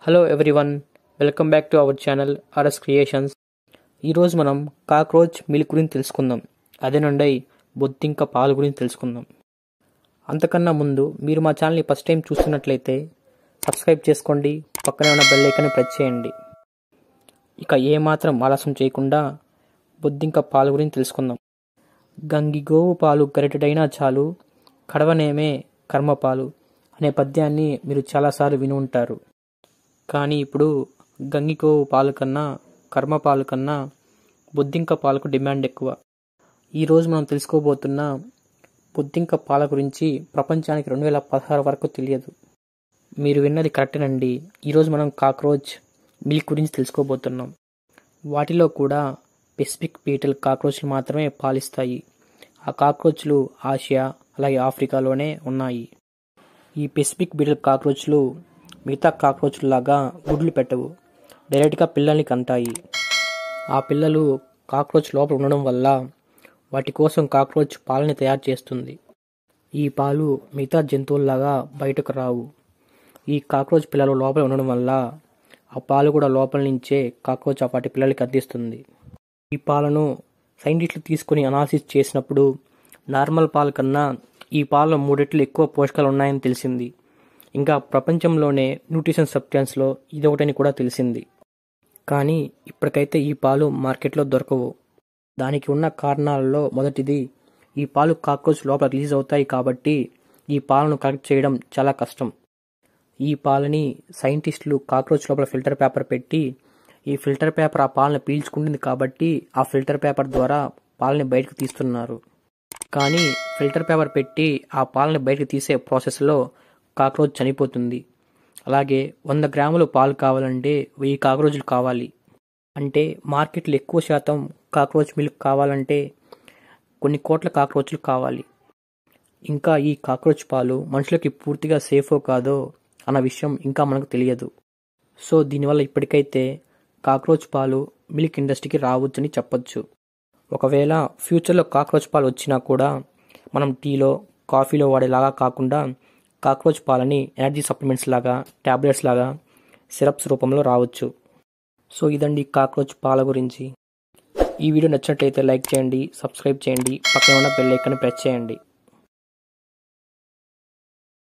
Hello everyone, welcome back to our channel RS creations. ఈరోజు మనం cockroach milk గురించి తెలుసుకుందాం. అదే నుండి బొద్దింక పాలు గురించి తెలుసుకుందాం. అంతకన్నా ముందు మీరు మా ఛానల్ని ఫస్ట్ టైం చూస్తున్నట్లయితే సబ్స్క్రైబ్ చేసుకోండి, పక్కనే ఉన్న బెల్ ఐకాన్ని ప్రెస్ చేయండి. ఇక ఏమాత్రం ఆలస్యం చేయకుండా బొద్దింక పాలు గురించి తెలుసుకుందాం. గంగిగోవు పాలు గరిటెడైనా చాలు, కడవనేమే కర్మపాలు అనే పద్యాన్ని మీరు చాలాసార్లు విని ఉంటారు. కానీ ఇప్పుడు గంగిగోవు పాలు కన్నా, కర్మపాలు కన్నా బొద్దింక పాలకు డిమాండ్ ఎక్కువ. ఈరోజు మనం తెలుసుకోబోతున్న బొద్దింక పాల గురించి ప్రపంచానికి 2016 వరకు తెలియదు. మీరు విన్నది కరెక్టేనండి. ఈరోజు మనం కాక్రోచ్ మిల్క్ గురించి తెలుసుకోబోతున్నాం. వాటిలో కూడా పెసిఫిక్ బీటల్ కాక్రోచ్లు మాత్రమే పాలిస్తాయి. ఆ కాక్రోచ్లు ఆసియా అలాగే ఆఫ్రికాలోనే ఉన్నాయి. ఈ పెసిఫిక్ బీటల్ కాక్రోచ్లు మిగతా కాక్రోచ్లు లాగా గుడ్లు పెట్టవు, డైరెక్ట్గా పిల్లల్ని కంటాయి. ఆ పిల్లలు కాక్రోచ్ లోపల ఉండడం వల్ల వాటి కోసం కాక్రోచ్ పాలని తయారు చేస్తుంది. ఈ పాలు మిగతా జంతువుల్లాగా బయటకు రావు. ఈ కాక్రోచ్ పిల్లలు లోపల ఉండడం వల్ల ఆ పాలు కూడా లోపల నుంచే కాక్రోచ్ వాటి పిల్లలకి అందిస్తుంది. ఈ పాలను సైంటిస్టులు తీసుకొని అనాలిసిస్ చేసినప్పుడు నార్మల్ పాల కన్నా ఈ పాలలో 3 రెట్లు ఎక్కువ పోషకాలు ఉన్నాయని తెలిసింది. ఇంకా ప్రపంచంలోనే న్యూట్రిషన్ సబ్స్టెన్స్లో ఇదొకటని కూడా తెలిసింది. కానీ ఇప్పటికైతే ఈ పాలు మార్కెట్లో దొరకవు. దానికి ఉన్న కారణాలలో మొదటిది, ఈ పాలు కాక్రోచ్ లోపల రిలీజ్ అవుతాయి కాబట్టి ఈ పాలను కలెక్ట్ చేయడం చాలా కష్టం. ఈ పాలని సైంటిస్టులు కాక్రోచ్ లోపల ఫిల్టర్ పేపర్ పెట్టి, ఈ ఫిల్టర్ పేపర్ ఆ పాలను పీల్చుకుంటుంది కాబట్టి ఆ ఫిల్టర్ పేపర్ ద్వారా పాలని బయటకు తీస్తున్నారు. కానీ ఫిల్టర్ పేపర్ పెట్టి ఆ పాలని బయటకు తీసే ప్రాసెస్లో కాక్రోచ్ చనిపోతుంది. అలాగే 100 గ్రాములు పాలు కావాలంటే 1000 కాక్రోచ్లు కావాలి. అంటే మార్కెట్లో ఎక్కువ శాతం కాక్రోచ్ మిల్క్ కావాలంటే కొన్ని కోట్ల కాక్రోచ్లు కావాలి. ఇంకా ఈ కాక్రోచ్ పాలు మనుషులకి పూర్తిగా సేఫో కాదో అన్న విషయం ఇంకా మనకు తెలియదు. సో దీనివల్ల ఇప్పటికైతే కాక్రోచ్ పాలు మిల్క్ ఇండస్ట్రీకి రావచ్చని చెప్పొచ్చు. ఒకవేళ ఫ్యూచర్లో కాక్రోచ్ పాలు వచ్చినా కూడా మనం టీలో, కాఫీలో వాడేలాగా కాకుండా కాక్రోచ్ పాలని ఎనర్జీ సప్లిమెంట్స్ లాగా, ట్యాబ్లెట్స్ లాగా, సిరప్స్ రూపంలో రావచ్చు. సో ఇదండి కాక్రోచ్ పాల గురించి. ఈ వీడియో నచ్చినట్లయితే లైక్ చేయండి, సబ్స్క్రైబ్ చేయండి, పక్కన ఉన్న బెల్ ఐకాన్ని ప్రెస్ చేయండి.